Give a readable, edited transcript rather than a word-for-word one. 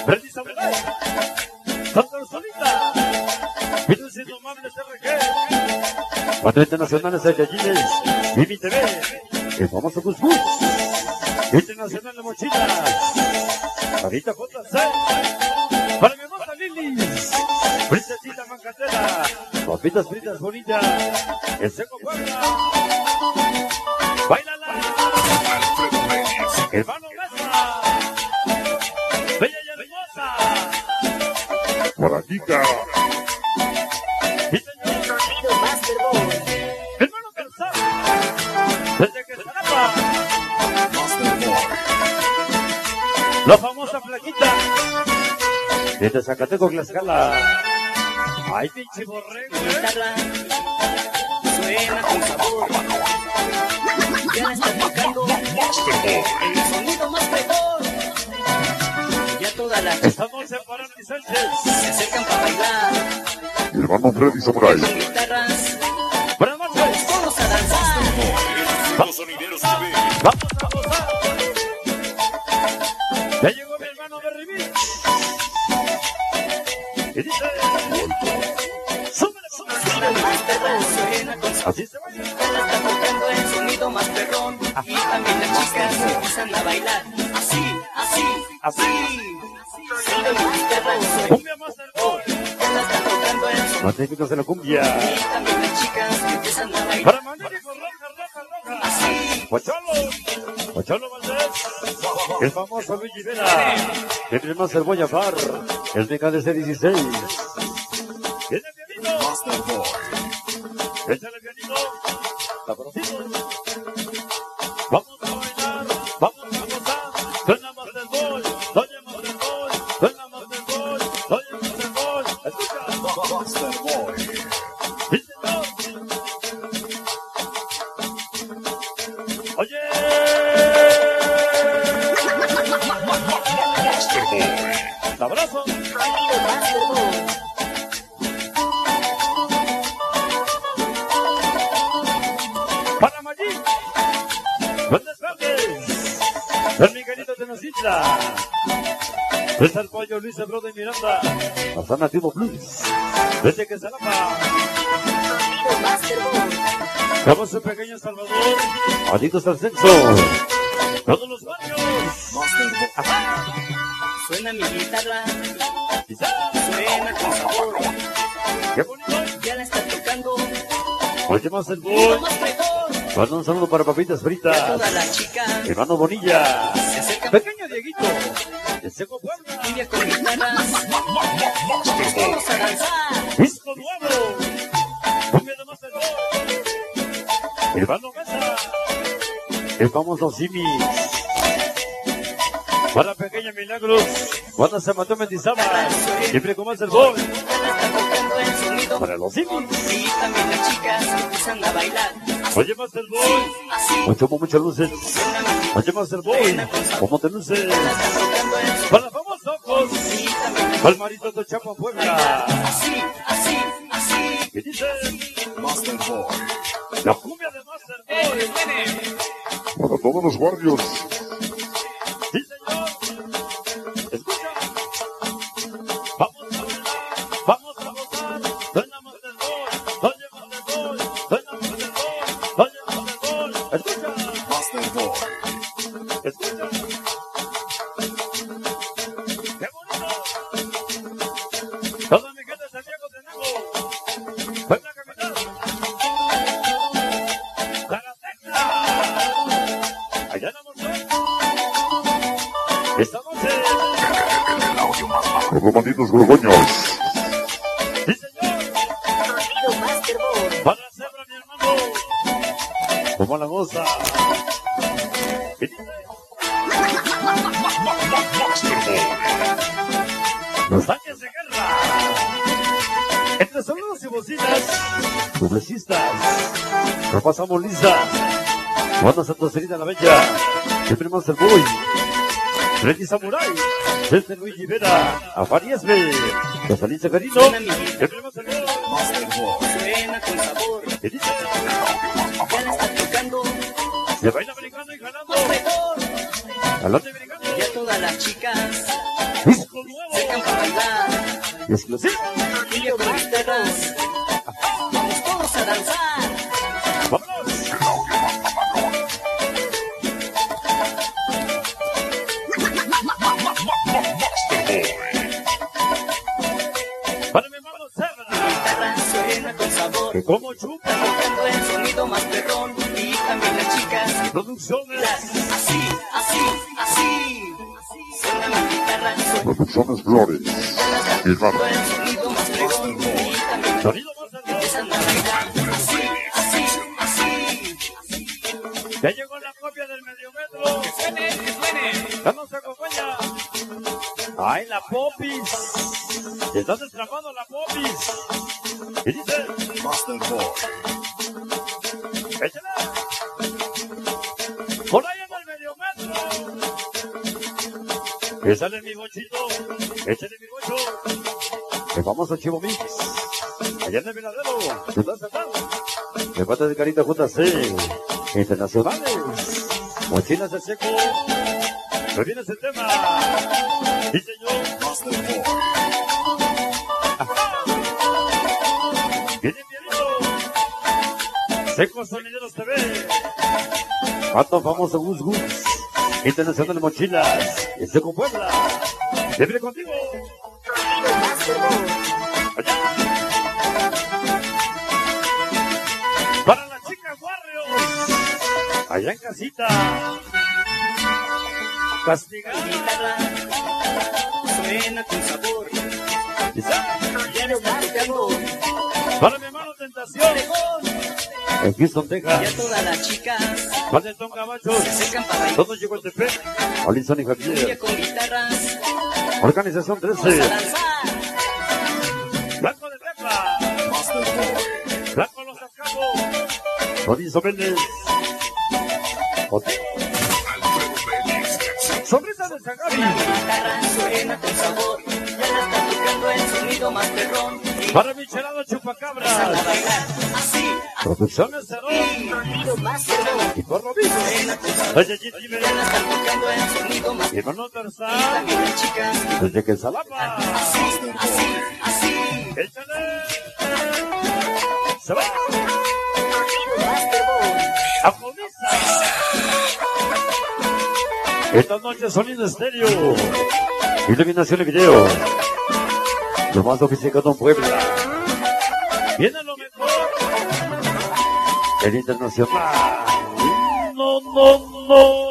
Freddy Samurai, Santa Solita, Vinos Indomables RG, Cuatro Internacionales de Gallines, Vivi TV, el famoso Gus Gus, Internacional de Mochilas, Sarita JC, para mi hermosa Lilis, Princesita Mancatera, Papitas Fritas Bonitas, el Seco Puebla, Bailala, Hermano Mesa, Bella y Hermosa, Moratica, y señor, Hermano Cansado, desde que Salapa, la famosa Flaquita, desde Zacateco, Tlaxcala. Ay, pinche borrego, Guitarra suena con sabor. Ya la está tocando el sonido más fregón. Ya toda la estamos en Parati Sánchez, se acercan para bailar. hermano Freddy Samurai, Con guitarras, buenas noches, todos a danzar. Los sonideros TV. vamos a gozar. Ya llegó mi hermano de Rivir. Y dice, súbele, Suena más perrón, suena con sabor. así se baila. Ya la está tocando el sonido más perrón. Y también las chicas empiezan a bailar. Así, así, así. Suena más perrón, suena. Cumbia más del gol, Ya la está tocando el sonido. magníficos de la cumbia. Y también las chicas empiezan a bailar. Para magníficos, roja. Así. Pocholo Valdés, el famoso Luigi Vera, el primer Cebolla Bar, el de KDC16. Viene el pianito, échale pianito, sabrosito. Vamos a bailar, vamos a gozar, suena más del gol, oye más del gol, suena más del gol, oye más del gol. Escucha, sí señor. Oye, abrazo. Para Maggi, buenas tardes. El Miguelito de Nocitla. Es el pollo Luis Ebro de Miranda. Hasta Nativo Plus. Desde que se lava. Vamos a pequeño Salvador. Adictos al sexo. Todos los barrios. Suena mi guitarra, Quizá. suena con sabor. Qué bonito. Ya la está tocando Oye más el el boy. más fregón. Manda un saludo para papitas Ya fritas. toda la chica Hermano Bonilla. se acerca. Pequeño Dieguito. El Seco Puebla. Cumbia con guitarras, vamos a danzar. Disco nuevo. Cumbia de más el boy. Hermano Mesa. El famoso Simis. Para Pequeña Milagros. Cuando se mató Mendizábal. Siempre como es el boy. Ya la está tocando el sonido. Para los Simis. Y también las chicas empiezan a bailar. Oye más el boy. Así, Muchas luces. suena mi Oye más el boy. ¿Cómo te luces? ya la está tocando el sonido. Para famosos ojos. Y también las Palmarito de Chapa Puebla. así, así, así. ¿Qué dice? La cumbia de Master Boy. para todos los barrios, Sí, señor. Escucha. Vamos a bailar. Vamos a gozar. Suena Master Boy. Oye Master Boy. Suena Master Boy. Oye Master Boy. Escucha. Escucha. Qué bonito. Toda mi gente de Santiago tenemos. Puebla capital. Zarateca. Allá en la Monzón. Esta noche. los romanditos gorgoños, Sí, señor. Para la cebra, mi hermano. Como la goza. ¿Qué dice? Los tanques de guerra. Entre saludos y bocinas. Publicistas. Nos pasamos listas. Cuando Santa Cerita la Bella. Siempre más el boy. Freddy Samurai. Desde Luigi Vera. Afariesme. Rosalín Seferino. Siempre más el boy. Suena con sabor. ¿Qué dice? Ya la está tocando Se baila americano y ganando. más fregón. Adelante americano. Ya todas las chicas Disco secan para bailar. Y exclusivo. Cumbia con guitarras, vamos todos a danzar. ¡Vámonos! Para mi hermano Serra, Guitarra suena con sabor, que como chupa, tocando el sonido más perrón. Y también las chicas, producciones. así, así, así. Suena la guitarra, Producciones Flores. Mi hermano. suena el sonido más perrón. Y también Sonido más hermoso. empiezan a bailar. Así, así, así. Ya llegó la copia del medio metro. Que suene. Ya nos acompaña. ¡Ay, la Popis! ¿Te estás destrapando la Popis? Y dice... Master Boy. ¡Échala! ¡Por ahí en el medio metro! ¡Que sale mi bochito! ¡Échale mi bocho! ¡Que vamos a Chivo Mix! ¡Allá en el Miradero! ¿Tú estás sentado? ¡Me falta de carita juntas, internacionales! ¡Mochilas de seco! ¡Me viene ese tema! ¡Sí, señor! Master Boy. ¡Viene Pierito! ¡Secos Sonideros TV! ¡Pato famoso Gus Gus! Internacional de Mochilas! ¡Y Seco Puebla! ¡Siempre contigo! ¡Allá! ¡Para las chicas Warriors! ¡Allá en casita! ¡Castigada! Guitarra suena con sabor, ¡Quizá! ya no está tocando. ¡Para mi hermano Tentación! En Houston, Y Texas. a todas las chicas ¡Para el Don Gabachos! se secan para bailar. Todos llegó el TP. Alison y Cumbia Javier. con guitarras, Organización vamos a 13. danzar. Blanco de Trepa. Master Boy. Blanco Los Cascabos. Rodizo Méndez. Otero. Sonrisa de San Gaby. La guitarra suena con sabor, ya la está tocando el sonido más perrón. Y Para Michelado empiezan a Chupacabras. bailar, así, Producciones Cerón. sonido más perrón. Y por lo mismo. Suena con sabor, Oye, ya la están tocando el sonido más y Hermano y Tarzán. también las chicas, Desde que Salapa. así, así, así. Échale. Se va. Más perrón. Agoniza. Esta noche sonido estéreo. Iluminación y video. Lo más sofisticado en Puebla. Viene lo mejor. El internacional. No, no, no.